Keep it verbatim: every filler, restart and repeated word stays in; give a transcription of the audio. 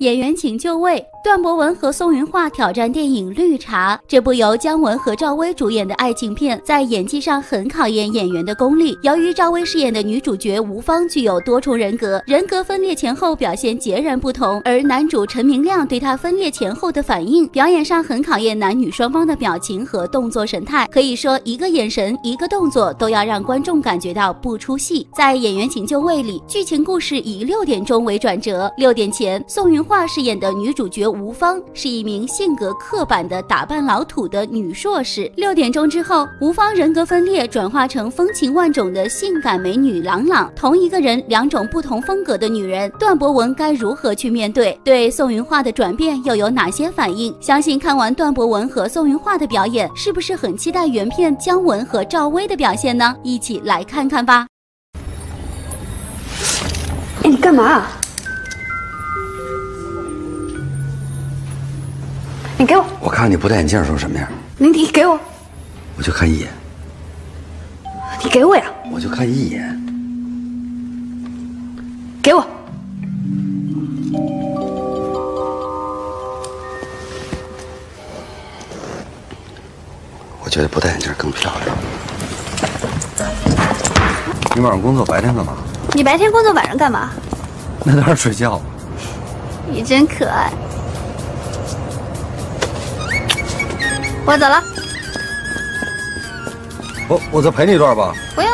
演员请就位，段博文和宋云桦挑战电影《绿茶》。这部由姜文和赵薇主演的爱情片，在演技上很考验演员的功力。由于赵薇饰演的女主角吴芳具有多重人格，人格分裂前后表现截然不同，而男主陈明亮对她分裂前后的反应，表演上很考验男女双方的表情和动作神态。可以说，一个眼神，一个动作，都要让观众感觉到不出戏。在演员请就位里，剧情故事以六点钟为转折。六点前，宋云桦饰演的女主角吴芳是一名性格刻板的打扮老土的女硕士。六点钟之后，吴芳人格分裂，转化成风情万种的性感美女朗朗。同一个人，两种不同风格的女人，段博文该如何去面对？对宋云桦的转变又有哪些反应？相信看完段博文和宋云桦的表演，是不是很期待原片姜文和赵薇的表现呢？一起来看看吧。 哎，你干嘛？你给我！ 我看看你不戴眼镜时候什么样。 你你给我！ 我就看一眼。 你给我呀！ 我就看一眼。 给我！ 我觉得不戴眼镜更漂亮。你晚上工作，白天干嘛？ 你白天工作，晚上干嘛？ 那当然睡觉。 你真可爱。我走了。 我我再陪你一段吧。 不要。